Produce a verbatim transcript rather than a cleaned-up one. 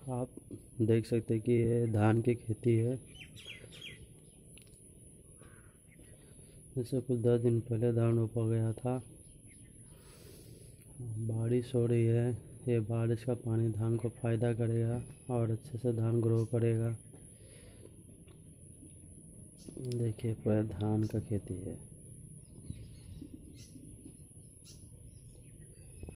आप देख सकते हैं कि ये धान की खेती है। इससे कुछ दस दिन पहले धान रोपा गया था। बारिश हो रही है। ये बारिश का पानी धान को फायदा करेगा और अच्छे से धान ग्रो करेगा। देखिए पूरा धान का खेती है।